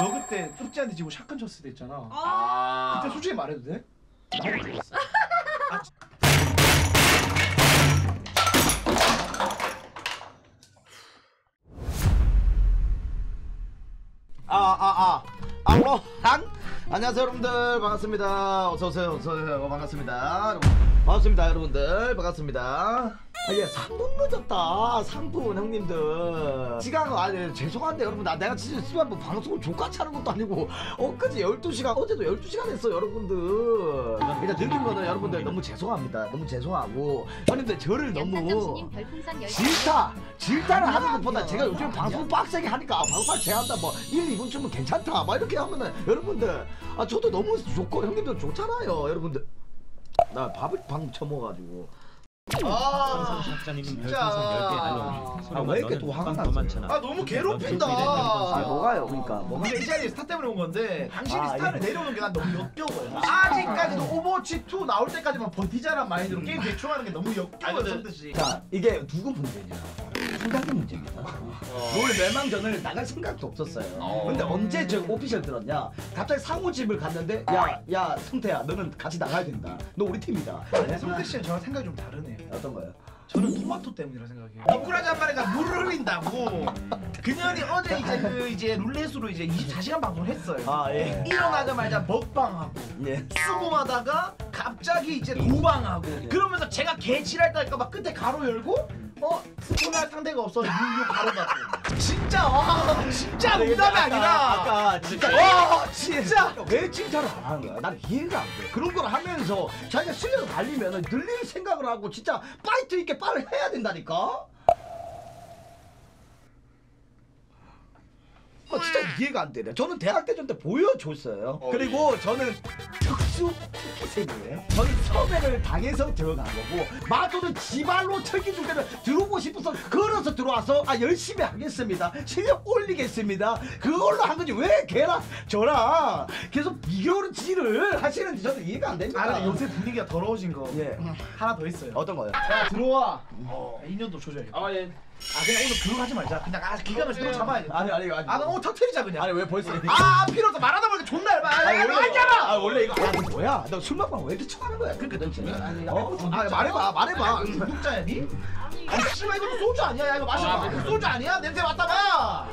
너 그때 푸찌한테 지고 샷건 쳤을 때 있잖아. 그때 솔직히 말해도 돼? 나도 좋았어. 안녕하세요 여러분들, 반갑습니다. 어서오세요. 반갑습니다. 여러분들 반갑습니다. 예, 3분 늦었다. 3분 형님들 시간 죄송한데 여러분, 내가 진짜 뭐 방송을 족같이 하는 것도 아니고 엊그제 12시간 어제도 12시간 했어 여러분들. 일단 느낀 거는 여러분들 너무 죄송합니다. 너무 죄송하고 형님들 저를 너무 질타를 하는 것보다 제가 요즘 방송 빡세게 하니까 방송 제가 한다 뭐 1, 2분쯤은 괜찮다 막 이렇게 하면은 여러분들 저도 너무 좋고 형님들 좋잖아요 여러분들. 나 밥을 방금 처먹어가지고 진짜 왜 이렇게 또 화가 나지? 너무 괴롭힌다. 뭐가요? 그러니까 뭐가 이 자리에 스타 때문에 온 건데 당신이 스타를 내려오는 게 난 너무 역겨워요. 아직까지도 오버워치 2 나올 때까지만 버티자란 마인드로 게임 대충 하는 게 너무 역겨워요. 선듯이. 자, 이게 누구 문제냐? 생각의 문제입니다. 롤 멸망전을 나갈 생각도 없었어요. 근데 언제 저 오피셜 들었냐? 갑자기 상호집을 갔는데 야 성태야 너는 같이 나가야 된다. 너 우리 팀이다. 성태 씨는 저랑 생각이 좀 다르네. 어떤 거요? 저는 토마토 때문이라 생각해요. 미꾸라지 한 마리가 물을 흘린다고. 그년이 어제 이제 룰렛으로 이제 24시간 방송을 했어요. 예. 일어나자마자 먹방하고 수고하다가 갑자기 이제 도방하고 그러면서 제가 개칠할 때까봐 끝에 가로 열고 스폰할 상대가 없어 유유 가로 닫고. 진짜 농담이 아니라 진짜 왜 칭찬을 안 하는 거야? 난 이해가 안 돼. 그런 걸 하면서 자기가 실력을 달리면은 늘릴 생각을 하고 진짜 파이트 있게 빨리 해야 된다니까. 진짜 이해가 안 되네. 저는 대학 대전 때 보여줬어요. 그리고 저는 특수 특기생이에요. 저는 섭외를 당해서 들어간 거고 마도는 지발로 철기 줄 때는 들어오고 싶어서 걸어서 들어와서 열심히 하겠습니다. 실력 올리겠습니다. 그걸로 한 거지 왜 걔랑 저랑 계속 비교를 하시는지 저는 이해가 안 됩니다. 근데 요새 분위기가 더러워진 거 하나 더 있어요. 어떤 거요? 자 들어와. 2년도 조져야겠다. 그냥 오늘 그거 하지 말자. 그냥 기강을 새로 잡아야겠다. 아니 오늘 터트리자 그냥. 아니 왜 벌써 필요 없어. 말하다 보니까 존나 얇아. 너 알잖아. 원래 이거 너 뭐야? 너 술 먹방 왜 이렇게 쳐하는 거야? 그러니까 너 말해봐. 구독자야 니? 아니 씨발 이거 소주 아니야? 야 이거 마셔봐. 소주 아니야? 냄새 맡아봐.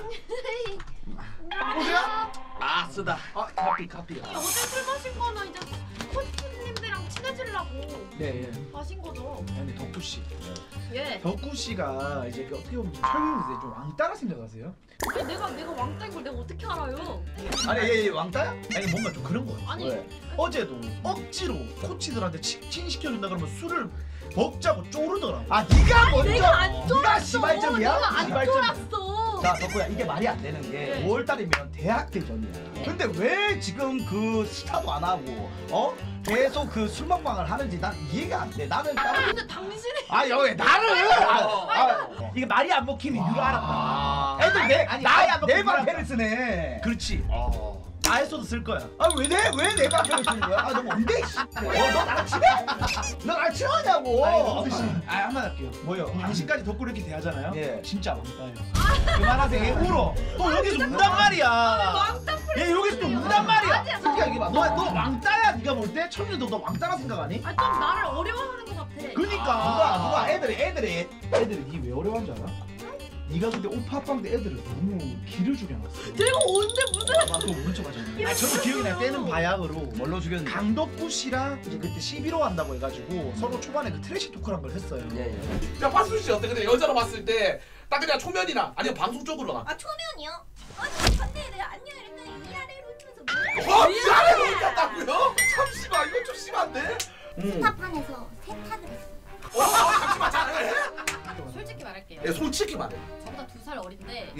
소주야? 쓰다. 카피. 어제 술 마신 거는 이제 코치님들이랑 친해지려고 마신 거죠. 근데 덕구 씨. 덕구 씨가 이제 어떻게 보면 철민이 좀 왕따라 생각하세요? 내가 왕따인 걸 내가 어떻게 알아요? 아니 왕따야? 아니 뭔가 좀 그런 거예요. 아니 어제도 억지로 코치들한테 친시켜준다 그러면 술을 먹자고 쪼르더라고. 네가 먼저. 내가 안 쫄았어. 시발점이야? 내가 안 쫄았어. 자 덕구야, 이게 말이 안 되는 게 5월달이면 대학 대전이야. 근데 왜 지금 그 스타도 안 하고 계속 그 술 먹방을 하는지 난 이해가 안 돼. 나는 근데 당신이 여기 나를 이게 말이 안 먹히는 이유를 알았다. 애들 내 방패를 쓰네. 그렇지. 나에서도 쓸 거야. 왜 내 방패를 쓰는 거야? 너 뭔데? 너 나랑 친해? 너 나랑 친하냐고. 한번 할게요. 뭐요? 당신까지 덕구 이렇게 대하잖아요. 진짜 왕따예요. 아. 그만하세요. 울어. 또 여기서 운단 말이야. 얘 여기서 또 운단 말이야. 너 왕따야. 네가 볼 때 천민도 너 왕따라 생각하니? 좀 나를 어려워하는 것 같아. 그니까 누가 애들이 니 왜 어려워한 줄 알아? 네가 근데 오빠빵 때 애들을 너무 기를 죽여놨어. 내가 언제 무슨 또 모른 척 하잖아. 저도 기억이 나. 때는 바야흐로 뭘로 죽였는데? 강덕구 씨랑 이제 그때 11호 한다고 해가지고 서로 초반에 그 트래시 토크란 걸 했어요. 야 화순 씨 어때? 근데 여자로 봤을 때 딱 그냥 초면이나 아니면 방송 쪽으로나. 초면이요? 근데 내가 안녕 이랬더니 위아래로 하면서 위아래로 올렸다고요? 잠시만 이거 좀 심한데? 스타판에서 세탁을 했어. 잠시만 잘해. 솔직히 말할게요. 솔직히 말해. 저보다 2살 어린데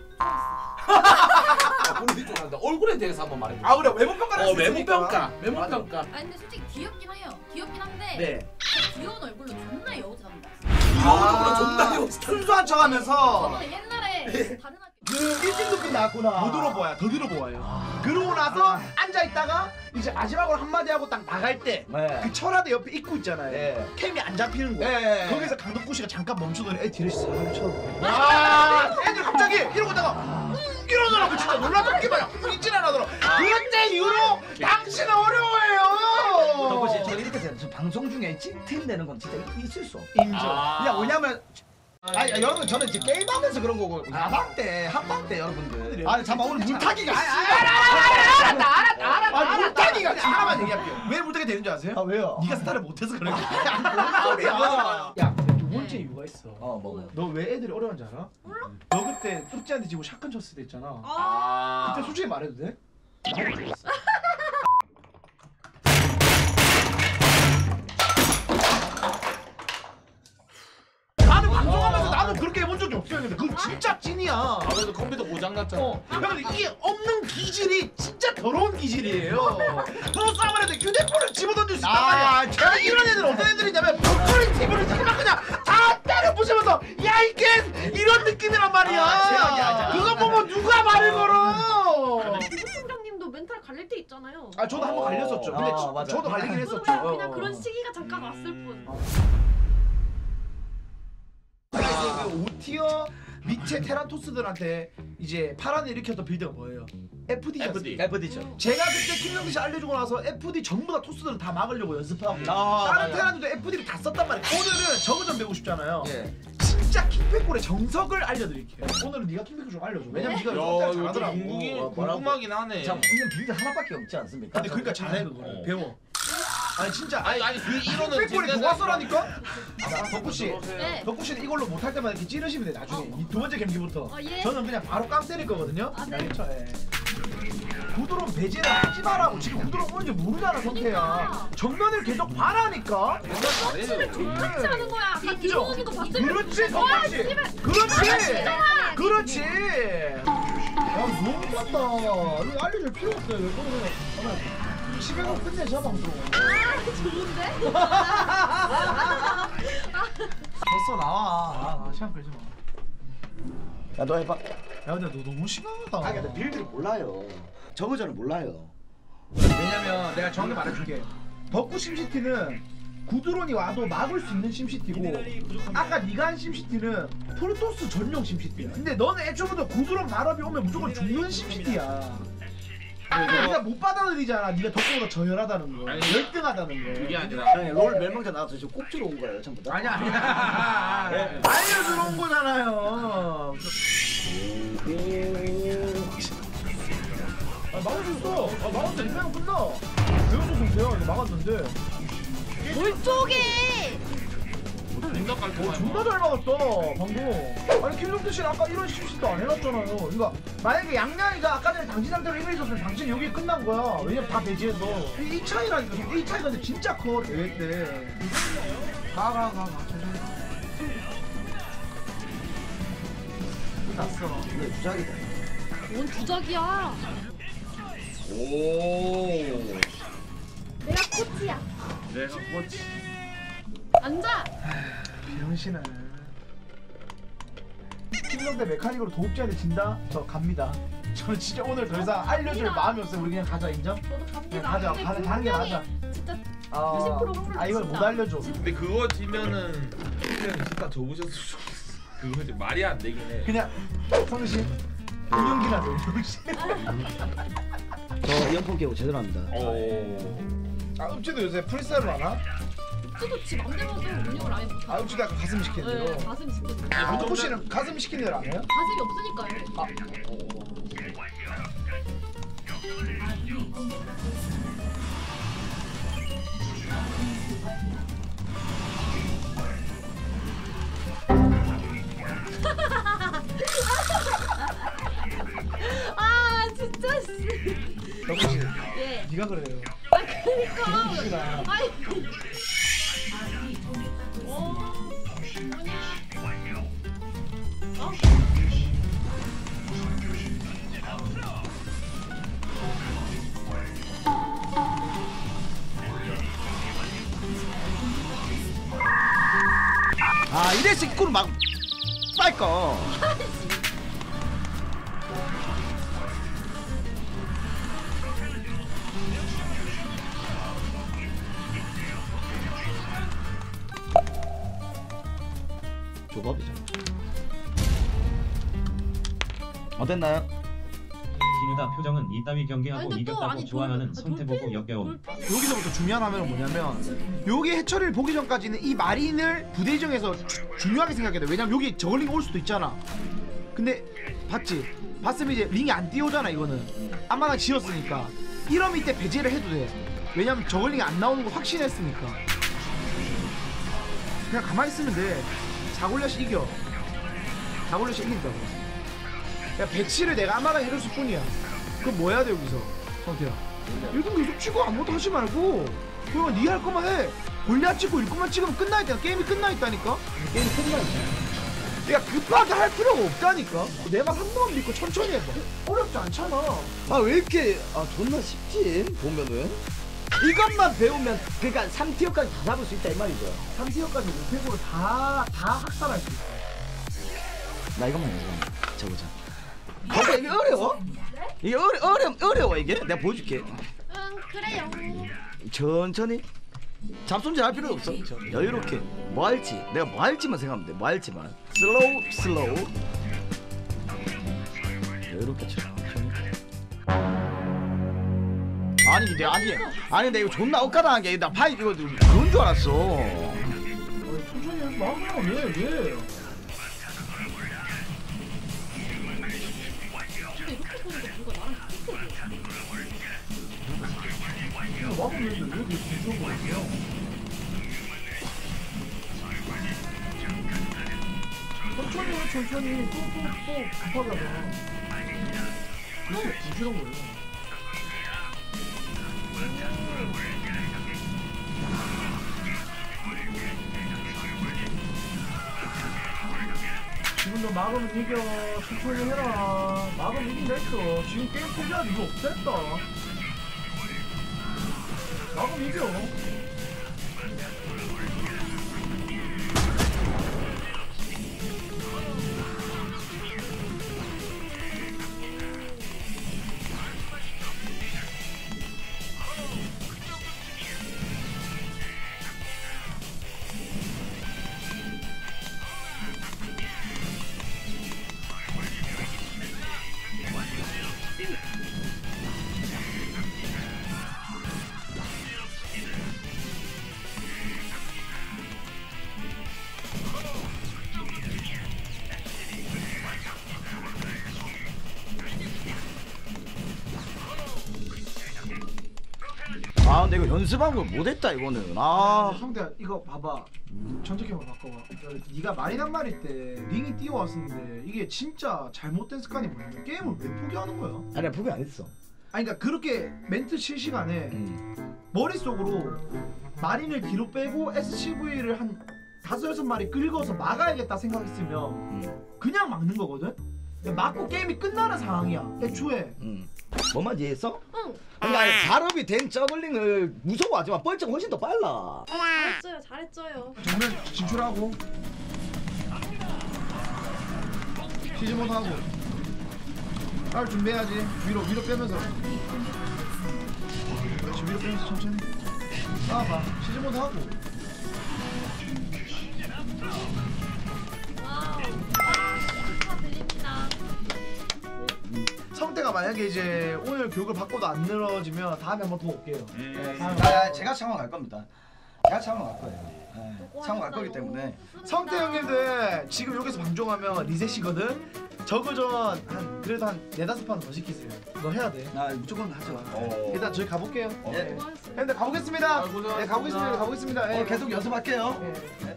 본인이 좀 한다. 얼굴에 대해서 한번 말해. 그래 외모평가를 외모평가. 근데 솔직히 귀엽긴 해요. 귀엽긴 한데 그 귀여운 얼굴로 존나 여우짓합니다. 얼굴로 존나 귀여워. 순수한 척하면서 저는 옛날에 다른 학교 일찍 늦게 나왔구나. 더 들어보아요. 그러고 나서 앉아있다가 이제 마지막으로 한마디 하고 딱 나갈 때 그 철화대 옆에 입구 있잖아요. 캠이 안 잡히는 거야. 거기서 강덕구 씨가 잠깐 멈추더니 애 뒤를 싹 쳐다보고 애들 갑자기 이러고 있다가 일어나 이러더라고 진짜 놀라죽기만 잊진 않아더라. 그때 이후로 당신은 어려워해요. 덕분 씨, 저 이렇게 생각해요. 저 방송 중에 찐팀 되는 건 진짜 있을 수 없어. 인정. 그냥 왜냐면 아니 여러분 저는 이제 게임하면서 그런 거고 야방 때 한방 때 여러분들 아니 잠깐 오늘 물타기가 알았다. 물타기가 하나만 얘기할게요. 왜 물타기 되는 줄 아세요? 아 왜요? 네가 스타를 못해서 그래. 야. 야두 번째 이유가 있어. 뭐 너 왜 애들이 어려운지 알아? 몰라? 너 그때 뚝지한테 지고 샷건 쳤을 때 있잖아. 아. 그때 솔직히 말해도 돼? 나도 그랬어. 나는 방송하면서 나도 그렇게 해본 적이 없어요. 근데 그건 진짜 찐이야. 아무래도 컴퓨터 고장 났잖아. 근데 이게 없는 기질이 진짜 더러운 기질이에요. 너 싸움을 해도 휴대폰을 집어던질 수 있단 말이야. 제가 이런 애들 어떤 애들이냐면 벽걸이 TV를 그냥 다 때려 부시면서 야 이게 이런 느낌이란 말이야. 최악이야. 그거 보고 누가 말을 걸어? 팀장님도 멘탈 갈릴 때 있잖아요. 아 저도 한번 갈렸었죠. 근데 맞아. 저도 갈리긴 저도 했었죠. 그냥 그런 시기가 잠깐 왔을 뿐. 제가 이제 그 5티어 밑에 테란토스들한테 이제 파란을 일으켰던 빌드가 뭐예요? FD였습니다. FD죠. 제가 그때 김영기 씨 알려주고 나서 FD 전부 다 토스들을 다 막으려고 연습하고 다른 맞아. 테란들도 FD를 다 썼단 말이에요. 오늘은 저그전 배우고 싶잖아요. 예. 진짜 킥백골의 정석을 알려드릴게요. 오늘은 네가 킥백골 좀 알려줘. 왜냐면 네가 요즘 잘하더라고. 궁금하긴 하네. 자, 있는 빌드 하나밖에 없지 않습니까? 근데 그러니까 잘해 그거를 배워. 아니 진짜 아니 그 이론은 킥백골이 교과서라니까? 덕구씨 네. 덕구씨는 이걸로 못할 때마다 이렇게 찌르시면 돼 나중에 이 두 번째 경기부터. 예. 저는 그냥 바로 깡 때릴 거거든요. 아, 네. 알겠죠? 예. 구드론 배제를 하지 마라고. 지금 구드론 뭔지 모르잖아 성태야. 정면을 계속 봐라니까. 서치를 족같이 하는 거야. 아까 들어오기도 봤을 때. 그렇지 성태씨. 그렇지. 야 너무 좋다. 이거 알려줄 필요 없어요. 왜 그러면 집에 가서 끝내자 방송. 좋은데? 벌써 나와. 시간 끌지 마. 야, 너 해봐. 야 근데 너 너무 심하다. 아, 근데 빌드를 몰라요. 저거저는 몰라요. 왜냐면 내가 정확히 말해줄게. 덕구 심시티는 구드론이 와도 막을 수 있는 심시티고 아까 네가 한 심시티는 프로토스 전용 심시티야. 근데 너는 애초부터 구드론 발업이 오면 무조건 죽는 심시티야. 근데 네가 못 받아들이잖아. 네가 덕구보다 저열하다는 거, 아니, 열등하다는 거. 그게 아니라 형님, 롤 멸망전 나와서 지금 꼭지로 온 거예요, 전부 다. 아니야. 알려주러 온 거잖아요. 막을 수 있어. 막았어. 이면 끝나. 배우수 상태야. 이거 막았는데. 뭘 쪼개? 존나 깔끔하네. 존나 잘 막았어 방금. 아니 김종태 씨는 아까 이런 실수도 안 해놨잖아요. 그러니까 만약에 양양이가 아까 전에 당신 상태로 1위 있었으면 당신 여기 끝난 거야. 왜냐면 다 배제해서. 이 차이라니까. 이 차이가 근데 진짜 커 대회 때. 가. 끝났어. 이게 주작이다. 뭔 주작이야? 오. 내가 코치야. 내가 코치. 앉아. 병신아. 김종태 메카닉으로 도읍지한테 진다? 저 갑니다. 저는 진짜 오늘 더 이상 알려줄 마음이 없어요. 우리 그냥 가자 인정? 너도 그냥 갑니다. 가자. 근데 가는 게 맞아. 진짜 90% 아 이걸 못 알려줘. 근데 그거 지면은 그냥 진짜 접으셨을 수 없어. 그거 이제 말이 안 되긴 해. 그냥 성신 운영기나 운영신. 저 이어폰 끼고 제대로 합니다. 아 읍지도 요새 프리스타일로 하나? 읍지도 지 맘대로 해도 운영을 아예 못해. 아 읍지가 가슴 시키는 네, 대로. 가슴 시키는. 덕구 씨는 가슴 시키는 대로 안 해요? 가슴이 없으니까요. 아 진짜 씨. 덕구 씨, 예. 네가 그래요. 아 그니까. 김종태가. 아이. 아, 이래서 이꼴 막 빨까. 조밥이잖아. 어땠나요? 아니다. 표정은 이따위 경기하고 아니, 근데 또 이겼다고 아니, 좋아하는 돌- 손태보고 돌핀- 역겨움. 돌핀- 여기서부터 중요한 화면은 뭐냐면 여기 해처리를 보기 전까지는 이 마린을 부대정에서 중요하게 생각해야 돼. 왜냐면 여기 저글링 올 수도 있잖아. 근데 봤지? 봤으면 이제 링이 안 띄우잖아. 이거는 앞마당 지었으니까 이러면 이때 배제를 해도 돼. 왜냐면 저글링이 안 나오는 거 확신했으니까. 그냥 가만히 있으면 돼. 자골렛이 이겨. 자골렛이 이긴다고. 야 배치를 내가 앞마당에 해줬을 뿐이야. 그럼 뭐 해야 돼 여기서 성태야? 일금 계속 치고 아무것도 하지 말고 그러면 니 할 거만 해. 골리앗 찍고 일금만 찍으면 끝나 있다니까. 게임이 끝나 있다니까. 게임이 끝나 있다. 내가 급하게 할 필요가 없다니까. 내 말 한 번 믿고 천천히 해봐. 어렵지 않잖아. 아 왜 이렇게 존나 쉽지 보면은 이것만 배우면 그러니까 3티어까지 다 잡을 수 있다 이 말이죠. 3티어까지 5팩으로 다 학살할 수 있어. 나 이것만 해보자. 뭔가 이게 어려워? 이게 어려워 이게? 내가 보여줄게. 응 그래요. 천천히 잡손질 할 필요 없어. 여유롭게 뭐 할지 내가 뭐 할지만 생각하면 돼. 뭐 할지만 슬로우 여유롭게 천천히. 아니 근데 이거 존나 엇가당한 게 나 파이 이거 그런 줄 알았어. 천천히 하지 마. 왜? 근데 이렇게 보니까 누가 나랑 비슷해. 막으면 왜 이렇게 무서운 거야? 천천히 또 급하게 하잖아. 그게 부지런 거야. 지금 너 막으면 이겨. 천천히 해라. 막으면 이긴다 했어. 지금 게임 포기할 이유 없겠다. 막으면 이겨. 아 근데 이거 연습한 걸 못했다 이거는. 아 성대야 이거 봐봐. 전적형으로 바꿔봐. 네가 마리난 말일 때 링이 뛰어왔었는데 이게 진짜 잘못된 습관이 뭐냐면 게임을 왜 포기하는 거야? 아니야 포기 안 했어. 아니 그러니까 그렇게 멘트 칠 시간에 머릿속으로 마린을 뒤로 빼고 SCV를 한 5-6마리 끌고서 막아야겠다 생각했으면 그냥 막는 거거든? 막고 게임이 끝나는 상황이야 애초에. 뭐만 이해했어? 응. 그러니까 발업이 된 저글링을 무서워하지 마. 뻘쩍 훨씬 더 빨라. 잘했어요. 정면 진출하고 시즈모드 하고 빨리 준비해야지. 위로 빼면서 그렇지. 위로 빼면서 천천히 쏴봐. 시즈모드 하고 와우. 들립니다. 성태가 만약에 이제 오늘 교육을 받고도 안 늘어지면 다음에 한번 더 올게요. 제가 창원 갈 겁니다. 제가 창원 갈 거예요. 창원 갈 거기 때문에. 성태 형님들 지금 여기서 방종하면 리셋이거든. 저그전 그래도 한 4-5판 더 시키세요. 너 해야 돼. 아 무조건 하죠. 일단 저희 가볼게요. 네. 형님들 가보겠습니다. 네 가보겠습니다. 네. 계속 연습할게요. 네.